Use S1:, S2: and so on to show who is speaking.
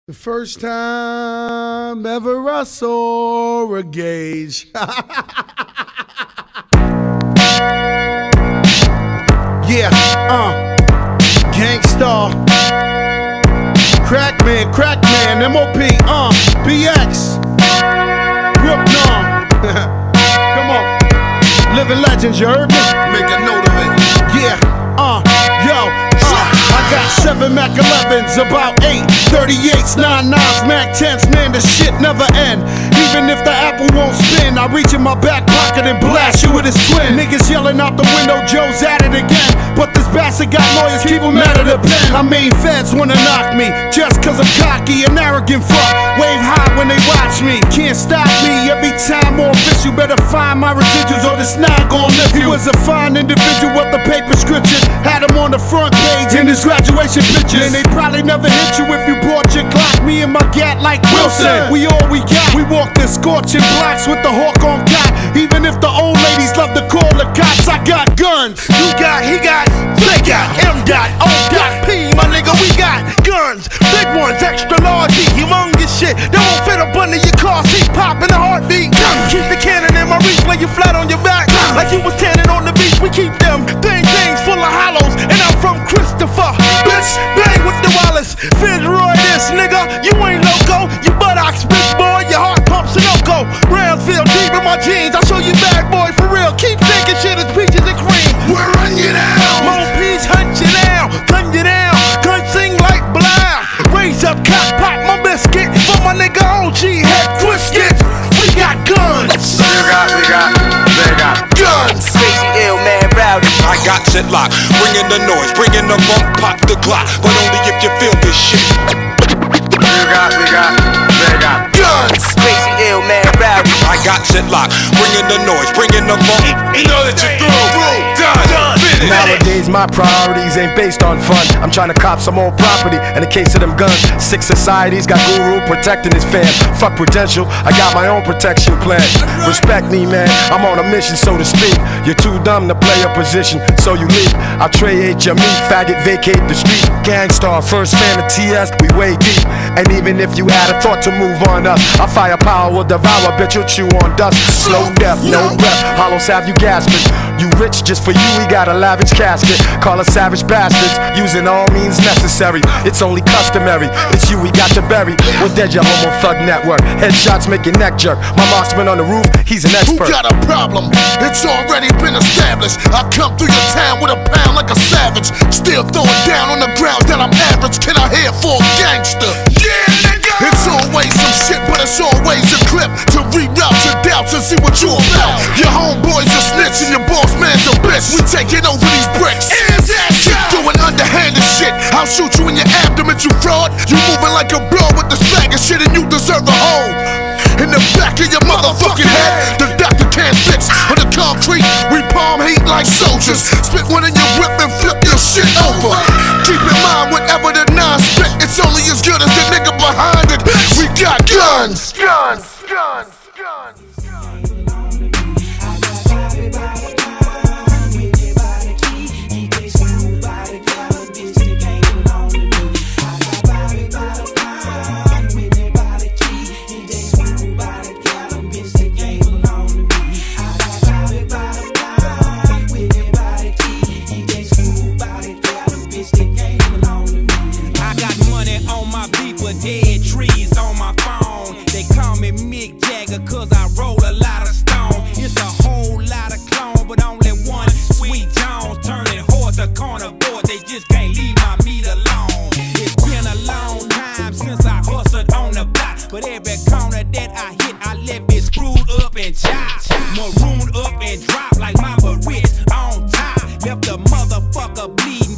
S1: The first time ever I saw a gauge. Yeah, Gangstar, Crackman, MOP, BX, Brooklyn. Come on, living legends, you heard me? Make a note of it. Yeah, I got 7 Mac 11s, about 8 38s, 9/9s, Mac 10s, man, the shit never end. Even if the apple won't spin, I reach in my back pocket and blast you with his twin. Niggas yelling out the window, Joe's at it again. But this bastard got lawyers, keep him out of the pen. I mean, feds wanna knock me, just cause I'm cocky and arrogant fuck. Wave high when they watch me, can't stop me. Every time more fish, you better find my residuals or this not gon' lift you. He was a fine individual with the paper scripture, had him on the front page in his graduation pictures. And they probably never hit you if you brought your Glock. Me and my gat like Wilson, we all we got. We walk the scorching blocks with the hawk on God. Even if the old ladies love to call the cops, I got guns.
S2: You got, he got, they got, M dot, O dot, P, my nigga, we got guns. Big ones, extra large, humongous shit. They won't fit up under your car seat, pop in a heartbeat. Keep the cannon in my reach, lay you flat on your back. Like you was tanning on the beach, we keep them things full of hollows. And I'm from Christopher, bitch, bang with the Wallace. Fitzroy this, nigga, you ain't loco. You buttocks, bitch boy, your heart pumps Sunoco. Rounds feel deep in my jeans, I'll show you bad boy for real. Keep thinking shit is peaches and cream.
S1: We're run you down.
S2: Mon peach hunt you down, gun you down. Gun sing like blah. Raise up, cock, pop my biscuit. For my nigga OG, head twisted. We got guns.
S3: We got
S2: guns.
S3: Crazy ill man rowdy. I got shit locked. Bringing the noise, bringing the funk, pop the Glock. But only if you feel this shit. We got
S2: guns.
S3: Crazy ill man rowdy. I got shit locked. Bringing the noise, bringing the funk. You know that you're through. Done.
S4: Nowadays my priorities ain't based on fun. I'm trying to cop some more property. In the case of them guns, 6 societies got guru protecting his fam. Fuck potential, I got my own protection plan. Respect me, man, I'm on a mission, so to speak. You're too dumb to play a position, so you leave. I trade your meat, faggot, vacate the street. Gangstar, first fan of TS, we way deep. And even if you had a thought to move on us, our firepower will devour, bitch, you'll chew on dust. Slow death, no breath, hollows have you gasping. You rich just for you, we got a lavish casket. Call us savage bastards, using all means necessary. It's only customary, it's you we got to bury. We're dead, your homo thug network. Headshots make your neck jerk. My marksman on the roof, he's an expert.
S2: Who got a problem? It's already been established. I come through your town with a pound like a savage. Still throwing down on the grounds that I'm average. Can I hear for a gangster? Yeah, nigga! It's always some shit, but it's always a clip to reroute your doubts and see what you about. Your homeboys are snitch and your boss man's a bitch. We taking over these bricks. Keep doing underhanded shit. I'll shoot you in your abdomen, you fraud. You moving like a broad with the swagger shit and you deserve a hole in the back of your motherfucking head. The doctor can't fix. On the concrete, we palm heat like soldiers. Spit one in your whip and flip your shit over. Keep in mind, whatever the nine spit, it's only as good as the nigga behind it. We got guns. Guns.
S5: Dead trees on my phone. They call me Mick Jagger cause I roll a lot of stone. It's a whole lot of clone, but only one Sweet Jones. Turning horse to carnivore, they just can't leave my meat alone. It's been a long time since I hustled on the block, but every corner that I hit, I left it screwed up and chopped. Marooned up and dropped like my Barrett's on top. Left the motherfucker bleeding